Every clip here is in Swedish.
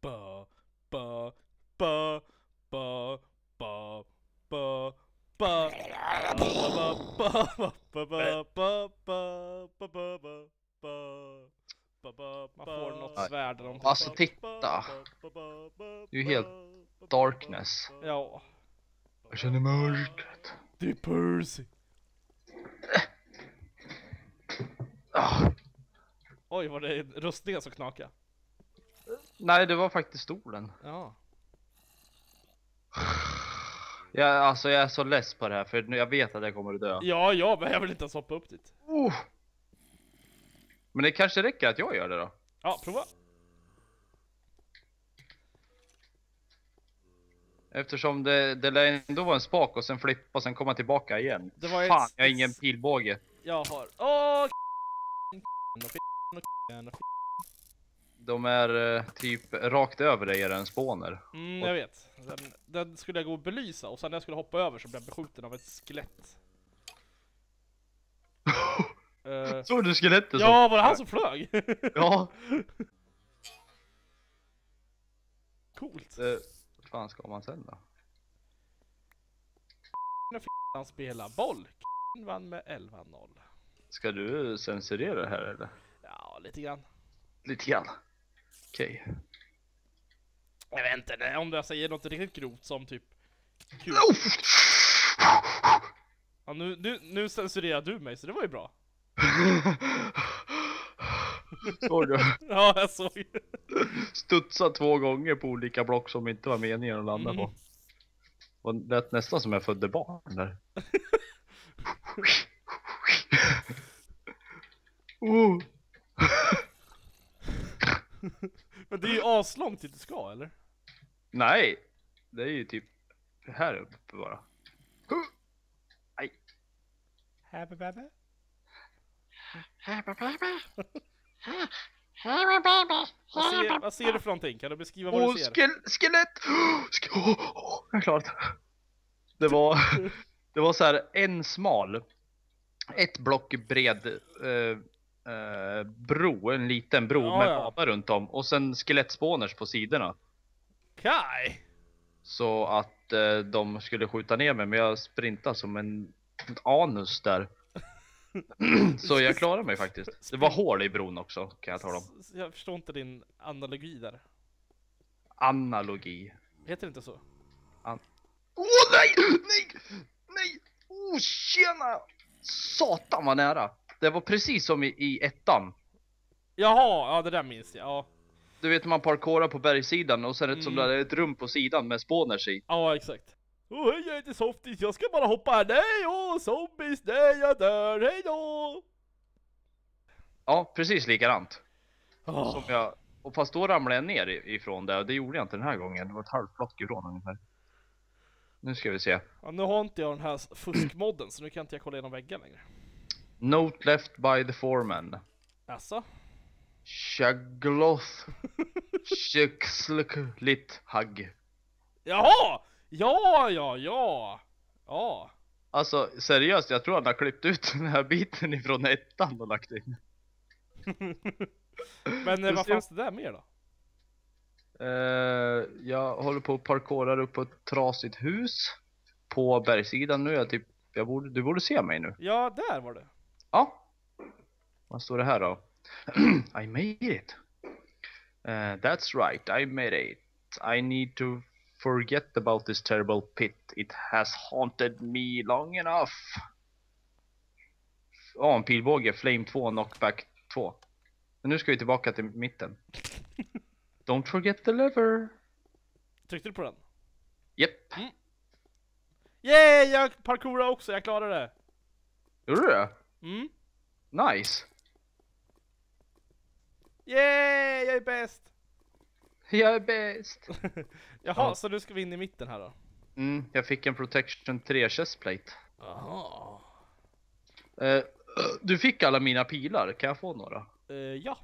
ba ba ba ba ba ba ba man får något svärd eller någonting. Alltså titta. Det är ju helt darkness. Ja. Jag känner mörkret. Det är Percy. Oj, var det rustningen som knakade? Nej, det var faktiskt stolen. Ja. Alltså jag är så less på det här, för jag vet att jag kommer att dö. Ja, men jag vill inte ens hoppa upp dit. Men det kanske räcker att jag gör det då. Ja, prova. Eftersom det lär ändå vara en spak och sen flippa och sen komma tillbaka igen. Det var Fan, jag har ingen pilbåge. Jag har... De är typ rakt över dig, är det en spåner. Jag vet. Den skulle jag gå och belysa, och sen när jag skulle hoppa över så blev jag beskjuten av ett skelett. Såg du skelettet? Ja, var det han som flög? Ja. Coolt. Vad fan ska man sen då? Han spelar boll. Vann med 11-0. Ska du censurera det här eller? Ja, lite grann. Lite grann. Okej. Jag vet inte, om jag säger något riktigt grovt som typ kul. Ja, nu censurerar du mig, så det var ju bra. Såg du? Ja, jag såg. Studsa 2 gånger på olika block som inte var meningen att landa på. Och det lät nästan som jag födde barn där. Men det är ju aslångt dit du ska, eller? Nej, det är ju typ här uppe bara. Aj. Happy baby. Vad ser du för någonting? Kan du beskriva vad du ser? Skelett! Jag är klart. Det var så här en smal, ett block bred bro, en liten bro med lava runt om, och sen skelettspåners på sidorna. Kaj! Så att de skulle skjuta ner mig, men jag sprintade som en anus där. Så jag klarade mig faktiskt. Det var hål i bron också, kan jag tala om. Jag förstår inte din analogi där. Analogi. Heter det inte så? Nej! Tjena! Satan vad nära. Det var precis som i ettan. Jaha, ja det där minns jag, ja. Du vet, man parkourar på bergssidan och sen är det som där är ett rum på sidan med spåners i. Ja, exakt. Hej, jag heter Softis, jag ska bara hoppa här. Nej, zombies, nej, jag dör, hej då! Ja, precis likadant. Som jag, och fast då ramlade jag ner ifrån det, och det gjorde jag inte den här gången. Det var ett halvt block ifrån ungefär. Nu ska vi se. Ja, nu har inte jag den här fuskmodden, så nu kan inte jag kolla igenom väggen längre. Note left by the foreman. Asså? Shagloth. Shiksluk hugg. Jaha! Ja. Alltså seriöst, jag tror han har klippt ut den här biten ifrån ettan och lagt in. Men vad fanns det där mer då? Jag håller på att parkourar upp på ett trasigt hus på bergssidan nu. Du borde se mig nu. Ja, där var det. Ja. Vad står det här då? I made it. That's right, I made it. I need to forget about this terrible pit. It has haunted me long enough. En pilbåge, flame 2, knockback 2. Men nu ska vi tillbaka till mitten. Don't forget the lever. Tryckte du på den? Japp. Yay, jag parkourade också, jag klarade det. Gjorde du det? Nice. Yay, jag är bäst. Jag är bäst. Jaha, så nu ska vi in i mitten här då. Jag fick en protection 3 chestplate. Aha. Du fick alla mina pilar, kan jag få några? Ja.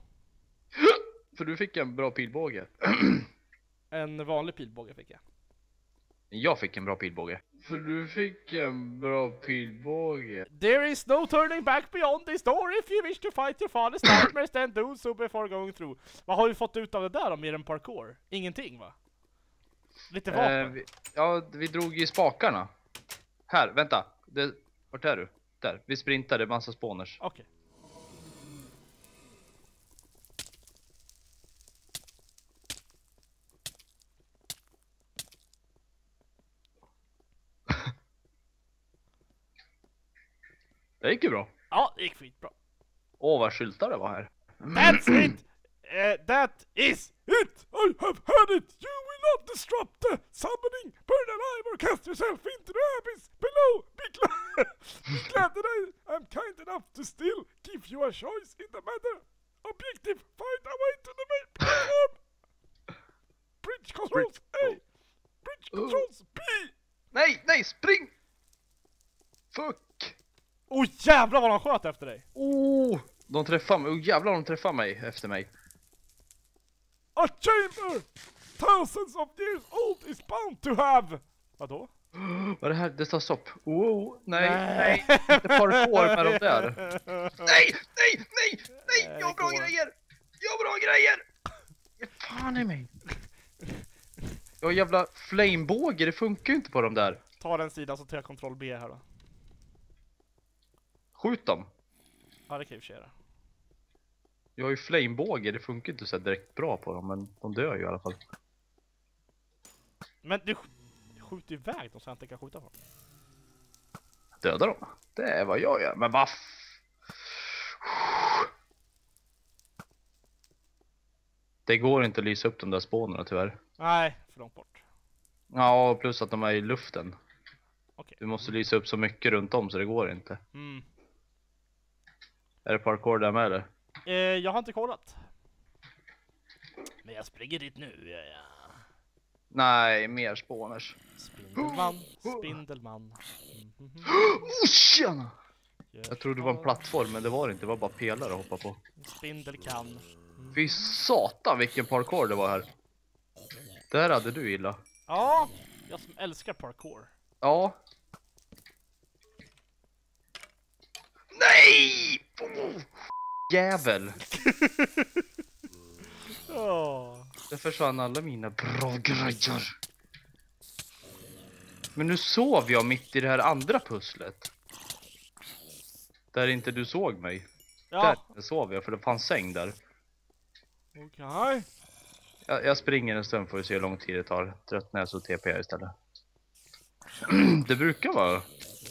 För du fick en bra pilbåge. En vanlig pilbåge fick jag. Jag fick en bra pilbåge. För du fick en bra pilbåge. There is no turning back beyond this door. If you wish to fight your father's nightmares, then do so before going through. Vad har vi fått ut av det där om mer än parkour? Ingenting, va? Lite vapen. Vi drog i spakarna. Här, vänta. Vart är du? Där, vi sprintade massa spawners. Okej. Det gick ju bra. Ja, det gick skitbra. Åh, vad skyltar det var här. That's it! That is it! I have had it! You will not disrupt the summoning, burn alive or cast yourself into the abyss below! Be glad that I am kind enough to still give you a choice in the matter. Objective, find a way to the main platform! Bridge controls A! Bridge controls B! Nej, spring! Fuck! Oh jävlar vad de sköt efter dig! De träffar mig, jävlar de träffar mig efter mig. A chamber! Thousands of years old is bound to have! Vadå? Vad är det här? Det står stopp. Nej, inte parkour med de där. Nej! Jag har bra grejer! Ge fan i mig! Jag har jävla flamebåge, det funkar ju inte på de där. Ta den sidan så tar jag kontroll B här då. Skjut dem. Ja, det kan jag ju göra. Jag har ju flamebåge, det funkar inte så direkt bra på dem, men de dör ju i alla fall. Men du skjuter iväg dem så jag inte kan skjuta på dem. Döda dem? Det är vad jag gör, men vad Det går inte att lysa upp de där spånerna tyvärr. Nej, för långt bort. Ja, plus att de är i luften. Okej. Du måste lysa upp så mycket runt om så det går inte. Är det parkour där med eller? Jag har inte kollat. Men jag springer dit nu, ja. Nej, mer spawners. Spindelman. Tjena! Jag trodde det var en plattform, men det var det inte. Det var bara pelare att hoppa på. Spindel kan. Fy satan vilken parkour det var här. Där hade du illa. Ja, jag som älskar parkour. Ja. Nej! Jävel! Det försvann alla mina bra grejer. Men nu sov jag mitt i det här andra pusslet. Där inte du såg mig. Ja. Där sov jag för det fanns säng där. Okej. Jag springer en stund för att se hur lång tid det tar. Tröttnar så TP istället. Det brukar vara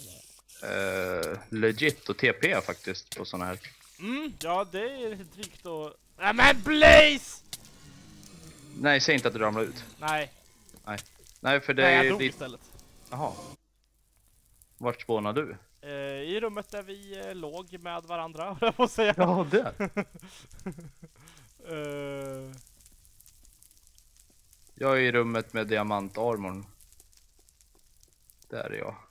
legit och TP faktiskt på såna här. Ja, det är drygt och... Nej men Blaze! Nej, säg inte att du ramlar ut. Nej. Nej, för det Nej, är jag dog istället. Jaha. Vart spånar du? I rummet där vi låg med varandra, jag får säga. Ja, där. Jag är i rummet med diamantarmorn. Där är jag.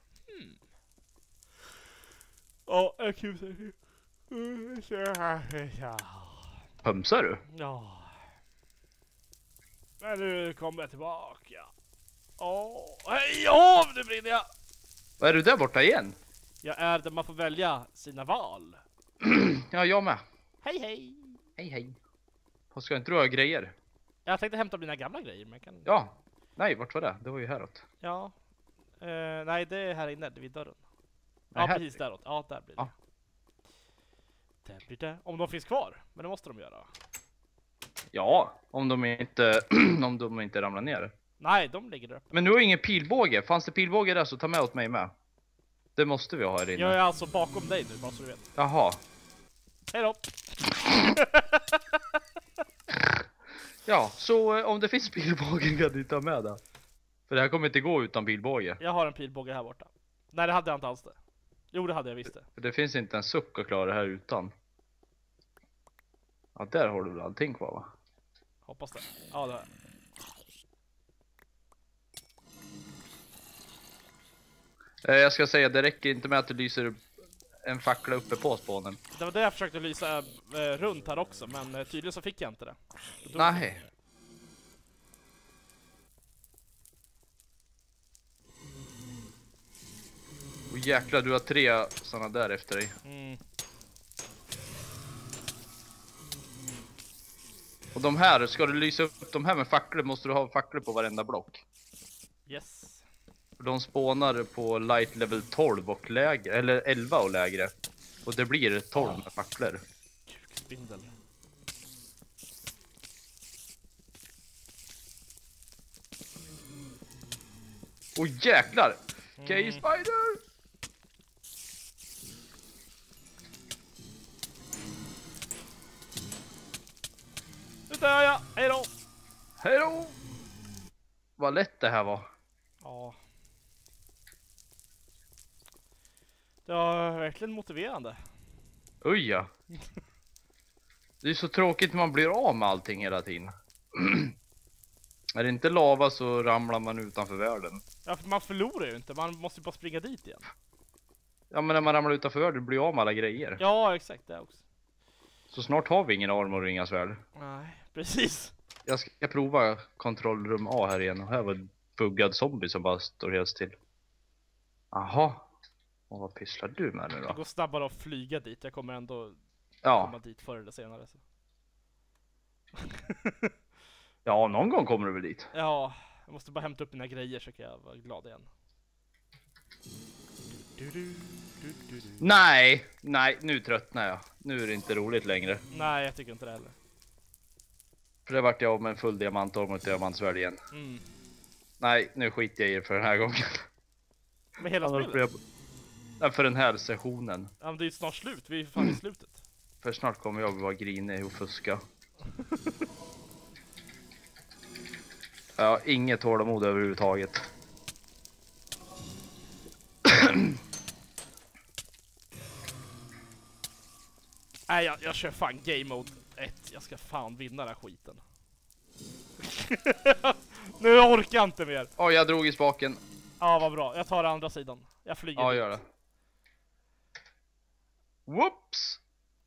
Ja, jag kul. Pumsar du? Ja. Men nu kommer jag tillbaka. Hej, nu brinner jag. Vad är du där borta igen? Jag är där man får välja sina val. Ja, jag med. Hej. Hej. Vad ska inte du ha grejer? Jag tänkte hämta mina gamla grejer, men jag kan... Ja. Nej, vart var det? Det var ju häråt. Ja. Nej, det är här inne, det är vid dörren. Nej, Ja, här. precis däråt. Ja, där blir det. Ja. Där blir det. Om de finns kvar. Men det måste de göra. Ja, om de inte om de inte ramlar ner. Nej, de ligger där uppe. Men nu har ingen pilbåge. Fanns det pilbåge där så ta med åt mig med. Det måste vi ha här inne. Jag är alltså bakom dig nu, bara så du vet. Jaha. Hej då! Ja, så om det finns pilbåge kan du ta med det. För det här kommer inte gå utan pilbåge. Jag har en pilbåge här borta. Nej, det hade jag inte alls det. Jo, det hade jag visst det. För det finns inte en suck att klara det här utan. Ja, där har du väl allting kvar va? Hoppas det. Ja, det har jag. Jag ska säga, det räcker inte med att du lyser en fackla uppe på spånen. Det var det jag försökte lysa runt här också, men tydligen så fick jag inte det. Nej. Och jäklar, du har 3 såna där efter dig. Och de här, ska du lysa upp de här med facklor måste du ha facklor på varenda block. Yes. De spånar på light level 12 och lägre, eller 11 och lägre. Och det blir 12 med facklor. Kukspindel. Åh jäklar! K-Spider! Nu dör jag, hejdå! Hejdå! Vad lätt det här var. Ja. Det var verkligen motiverande. Uja. Det är så tråkigt när man blir av med allting hela tiden. Är det inte lava så ramlar man utanför världen. Ja, för man förlorar ju inte, man måste ju bara springa dit igen. Ja, men när man ramlar utanför världen blir av med alla grejer. Ja, exakt, det också. Så snart har vi ingen armor och inga svärd. Nej, precis. Jag ska prova kontrollrum A här igen. Och här var en buggad zombie som bara står helt still. Aha. Och vad pysslar du med nu då? Det går snabbare att flyga dit, jag kommer ändå komma dit förr eller senare. Så. Ja, någon gång kommer du väl dit. Ja, jag måste bara hämta upp mina grejer så kan jag vara glad igen. Nej, nu tröttnar jag. Nu är det inte roligt längre. Nej, jag tycker inte det heller. För det vart jag av med en full diamantorm och diamantsvärd igen. Nej, nu skiter jag i det för den här gången. Med hela spelet? För den här sessionen. Ja, men det är ju snart slut, vi är fan i slutet. För snart kommer jag vara grinig och fuska. Jag har inget tålamod överhuvudtaget. Nej, jag kör fan game mode 1. Jag ska fan vinna den här skiten. Nu orkar jag inte mer. Åh, jag drog i spaken. Ja, vad bra. Jag tar andra sidan. Jag flyger. Ja, gör det. Whoops!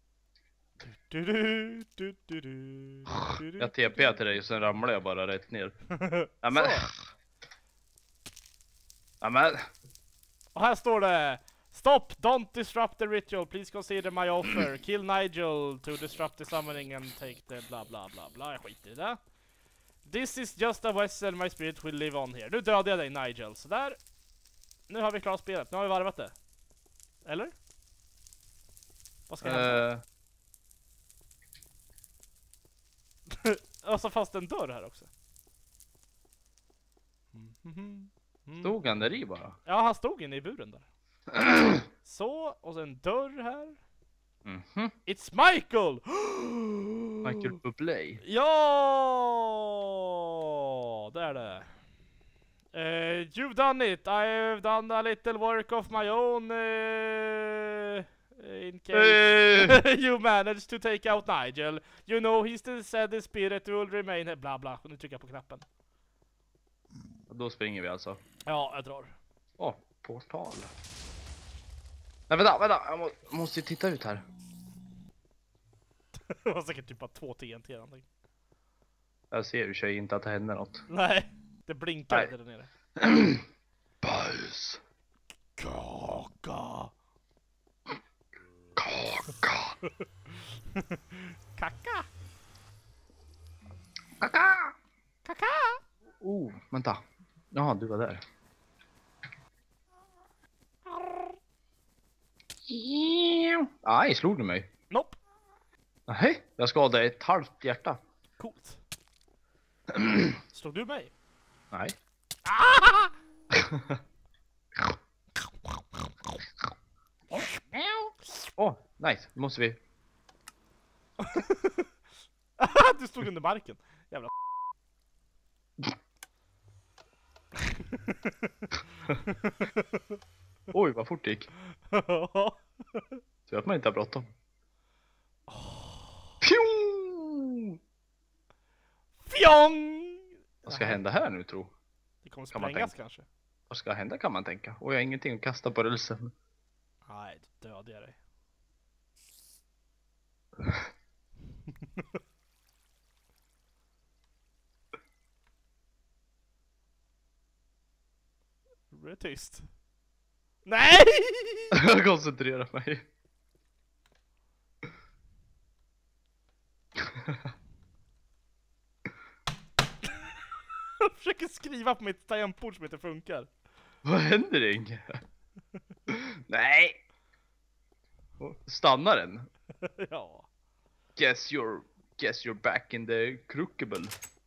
Jag TP till dig och sen ramlar jag bara rätt ner. Ja, men... Ja, men... Och här står det: Stop, don't disrupt the ritual. Please consider my offer. Kill Nigel to disrupt the summoning and take the bla bla bla bla. Jag skiter i det. This is just a vessel, my spirit will live on here. Nu dödade jag dig, Nigel. Så där. Nu har vi klarat spelet. Nu har vi varvat det. Eller? Vad ska hända? Alltså fast en dörr här också. Stod han där i bara? Ja, han stod inne i buren där. Så, och sen en dörr här. It's Michael! Michael Bublé. Ja, det är det. You've done it. I've done a little work of my own. In case you managed to take out Nigel. You know he's the said spirit will remain. Bla bla. Nu trycker jag på knappen. Och då springer vi alltså. Ja, jag drar. Åh, portal. Nej, vänta. Jag måste titta ut här. Det var säkert typ bara 2 TNT eller någonting. Jag ser ju sig inte att det händer något. Nej, det blinkar inte där nere. Bajs. Kaka. Kaka. Kaka. Kaka. Kaka. Oh, vänta. Ja, du var där. Aj, slog du mig? Nope. Nej, jag skadade ett halvt hjärta. Coolt. Slog du mig? Nej. Åh, nice. Nu måste vi... Du stod under marken. Jävla Oj, vad fort det gick. Så att man inte har bråttom. Fjong! Fjong! Vad ska hända här nu, tro? Det kommer sprängas kanske. Vad ska hända kan man tänka. Och jag har ingenting att kasta på rälsen. Nej, dödar jag dig. Det blir tyst. Nej! Jag koncentrerar mig. Jag försöker skriva på mitt tangentbord som inte funkar. Vad händer Inge? Nej! Stannar den? Ja. Guess you're back in the crookable.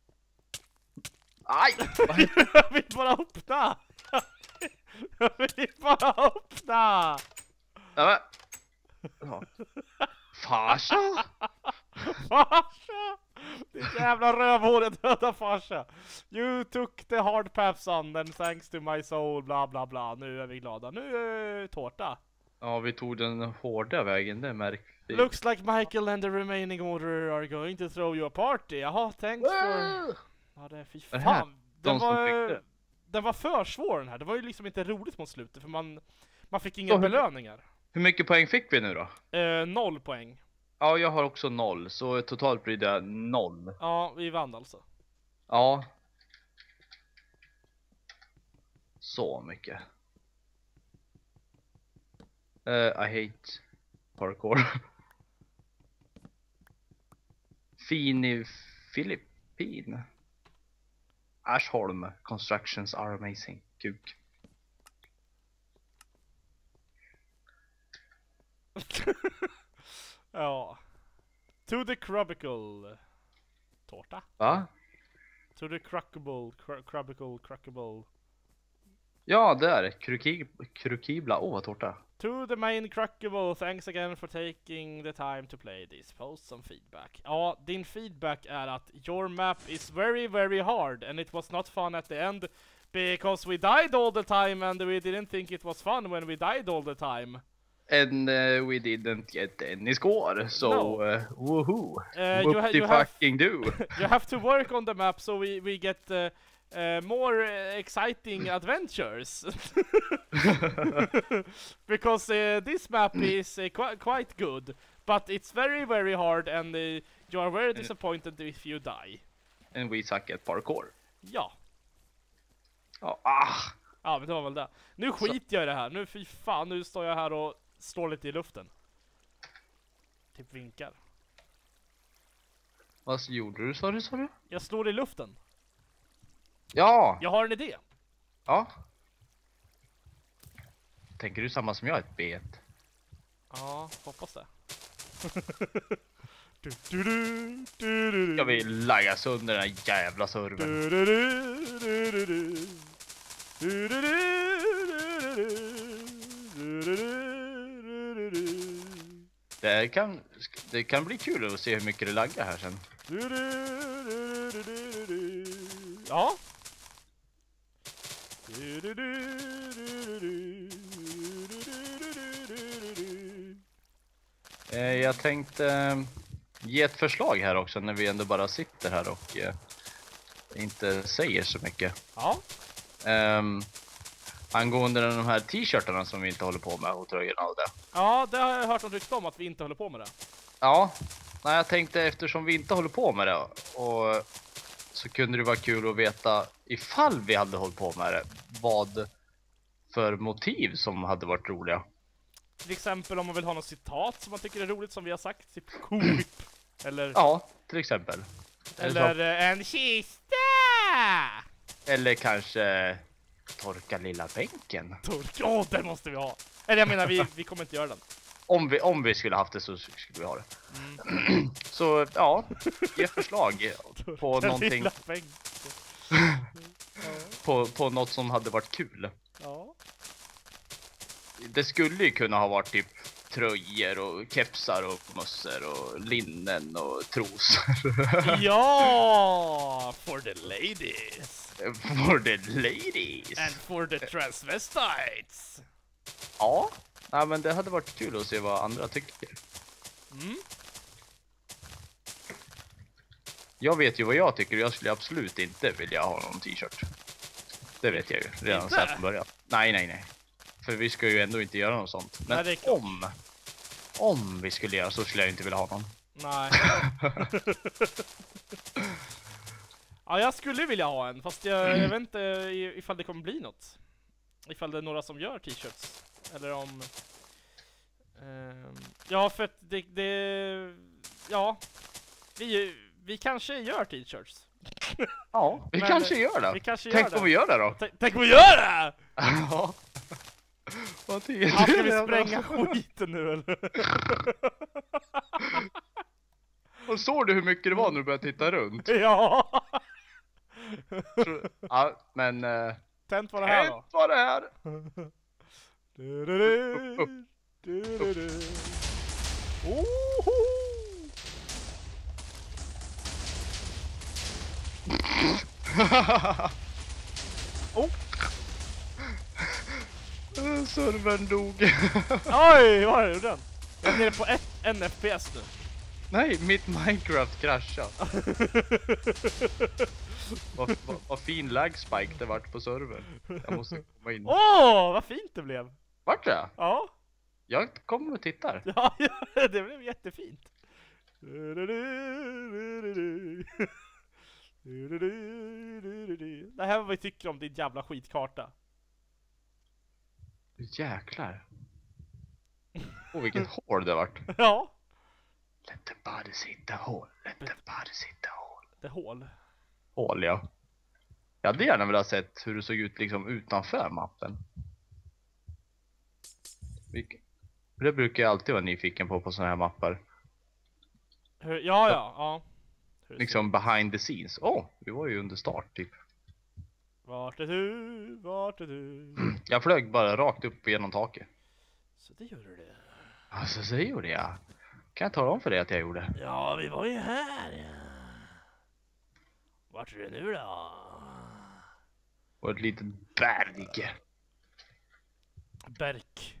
Aj! Jag vill bara öppna! Jag vill bara öppna! Ja, men. Farsa? Farsa! Ditt jävla rövhåret döda farsa. You took the hard path son and thanks to my soul bla bla bla. Nu är vi glada. Nu är tårta. Ja, vi tog den hårda vägen, det märkte vi. Looks like Michael and the remaining order are going to throw you a party. Jaha, thanks for... Ja, det är fy Är det här fan. de som fick det? Den var för svår den här. Det var ju liksom inte roligt mot slutet för man fick inga belöningar. Hur mycket poäng fick vi nu då? 0 poäng. Ja, jag har också 0, så totalt blir det 0. Ja, vi vann alltså. Ja. Så mycket. I hate parkour. Fini Filippin. Aschholm constructions are amazing. Kuk. Ja. To the crubicle. Tårta? Va? To the crubicle. Ja, där. Krukibla. Åh, vad tårta. To the main cruckable, thanks again for taking the time to play this. Post some feedback. Ja, din feedback är att your map is very very hard and it was not fun at the end because we died all the time and we didn't think it was fun when we died all the time. And we didn't get any score, so No. woohoo. You Fucking do. You have to work on the map so we get more exciting adventures. Because this map is quite good, but it's very very hard and you are very disappointed if you die. And we suck at parkour. Ja. Ja, Ja, men det var väl det. Nu skiter jag i det här. Nu fy fan, nu står jag här och slår lite i luften. Typ vinkar. Vad gjorde du, sa du? Jag slår i luften. Ja! Jag har en idé. Ja. Tänker du samma som jag, ett bet? Ja, hoppas det. Jag vill lagga sönder den här jävla servern. Det kan bli kul att se hur mycket det laggar här sen. Ja. Jag tänkte ge ett förslag här också när vi ändå bara sitter här och inte säger så mycket. Ja. Angående de här t-shirtarna som vi inte håller på med och tröjorna och det. Ja, det har jag hört något rykte om att vi inte håller på med det. Ja, nej, jag tänkte eftersom vi inte håller på med det och så kunde det vara kul att veta ifall vi hade hållit på med det, vad för motiv som hade varit roliga. Till exempel om man vill ha något citat som man tycker är roligt som vi har sagt, typ coolip. Eller Ja, till exempel. eller en kista. Eller kanske torka lilla bänken. Åh, den måste vi ha. Eller jag menar, vi kommer inte göra den. Om vi skulle haft det så skulle vi ha det. Så ja, ge förslag på någonting, på något som hade varit kul. Ja. Det skulle ju kunna ha varit typ tröjor och kepsar och mössor och linnen och trosor. Ja, for the ladies. For the ladies. And for the transvestites. Ja, men det hade varit kul att se vad andra tycker. Jag vet ju vad jag tycker och jag skulle absolut inte vilja ha någon t-shirt. Det vet jag ju redan så här från början. Nej. För vi ska ju ändå inte göra något sånt. Men nej, om vi skulle göra så skulle jag inte vilja ha någon. Nej. Ja, jag skulle vilja ha en, fast jag vet inte ifall det kommer bli något. ifall det är några som gör t-shirts. Eller om... ja, för att ja, vi kanske gör t-shirts. Ja, vi Men, kanske gör det. Vi kanske Tänk gör om vi gör det då. Tänk om vi gör det! Ja. Vad tycker Ska du? vi spränga skiten nu eller? Och såg du hur mycket det var när du började titta runt? Ja! Ja, men... Tänt var det här då. Tänt var det här. Oho! Oh. Servern dog. Oj, vad är det den? Jag är nere på en FPS nu. Nej, mitt Minecraft kraschade. Vad fin lag spike det vart på servern. Jag måste komma in. Åh, vad fint det blev. Vart det? Ja. Jag kommer och tittar. Ja, det blev jättefint. Det här är vad vi tycker om din jävla skitkarta. Jäklar. Åh, vilket hål det vart. Ja. Let the bodies hit the hole. Let the bodies hit the hole. Det är hål. Hål, ja. Jag hade gärna velat sett hur det såg ut liksom utanför mappen. Det brukar jag alltid vara nyfiken på såna här mappar. Ja. Liksom behind the scenes. Vi var ju under start typ. Vart är du? Vart är du? Jag flög bara rakt upp genom taket. Så det gjorde det. Alltså så gjorde jag. Kan jag tala om för dig att jag gjorde? Ja, vi var ju här. Ja. Vart är du nu då? Och ett litet berg. Berk.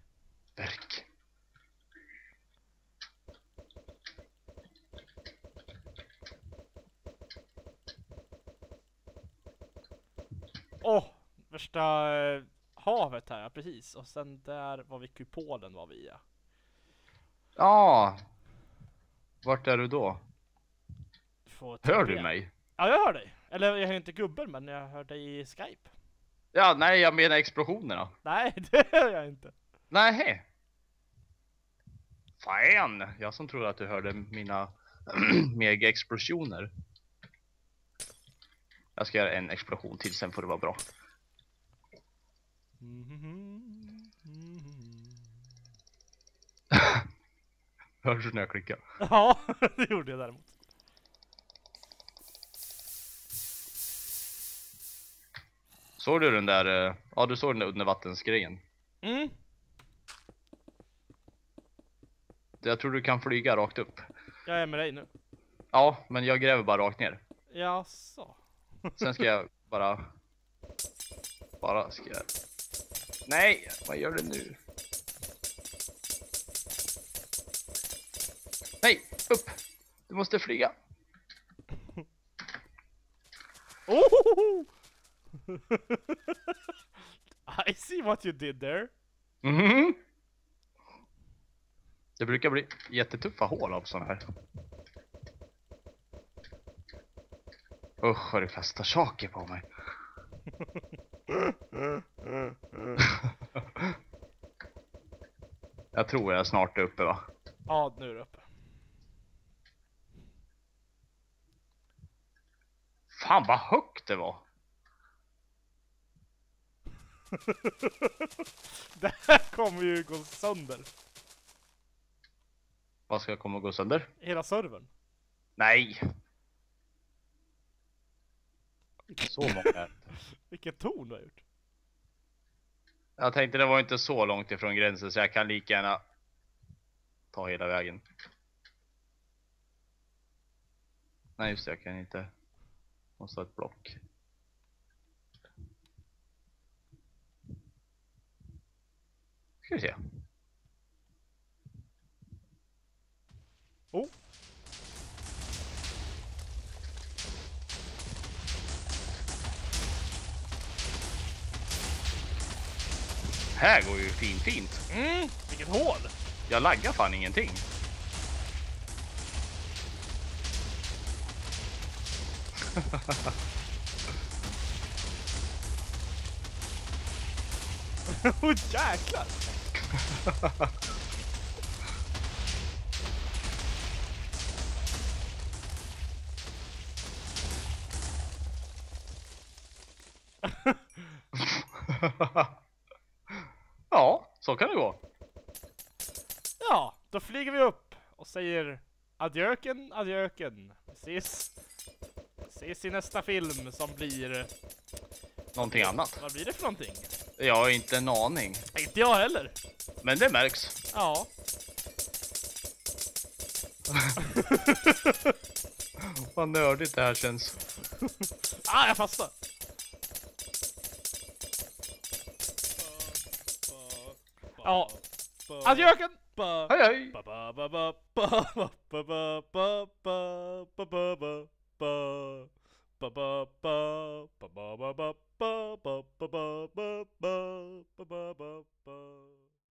Värsta havet här, precis. Och sen där var vi Kupolen var vi, ja. Ja. Vart är du då? Hör du TP. mig? Ja, jag hör dig. Eller jag hör inte gubben, men jag hör dig i Skype. Ja, nej, jag menar explosionerna. Nej, det hör jag inte. Nej. Fan, jag som trodde att du hörde mina mega-explosioner. Jag ska göra en explosion till, sen får det vara bra. Hörs du när jag klickar? Ja, det gjorde jag däremot. Såg du den där, ja du såg den där undervattensgrejen. Mm. Jag tror du kan flyga rakt upp. Jag är med dig nu. Ja, men jag gräver bara rakt ner. Jaså. Sen ska jag bara ska jag... Nej, vad gör du nu? Nej, upp! Du måste flyga. Oh! I see what you did there. Mhm. Det brukar bli jättetuffa hål av såna här. Usch, vad du kastar saker på mig. Jag tror jag snart är uppe, va? Ja, nu är du uppe. Fan vad högt det var. Det här kommer ju gå sönder. Vad ska jag komma och gå sönder? Hela servern. Nej. Så många. Vilken ton du har gjort. Jag tänkte det var inte så långt ifrån gränsen så jag kan lika gärna ta hela vägen. Nej just det, jag kan inte. Måste ha ett block. Ska vi se. Oh. Här går ju fint. Vilket hål. Jag laggar fan ingenting. Åh jäklar! Ja, så kan det gå. Ja, då flyger vi upp och säger adjöken, adjöken. Vi ses i nästa film som blir... Någonting annat. Vad blir det för någonting? Jag har inte en aning. Inte jag heller. Men det märks. Ja. Vad nördigt det här känns. Jag fastnar. Ja. Adjöken! Hej hej! Ba